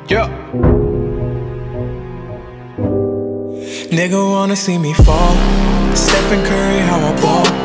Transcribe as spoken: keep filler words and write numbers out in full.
Yeah. Nigga wanna see me fall. Stephen Curry, how I ball.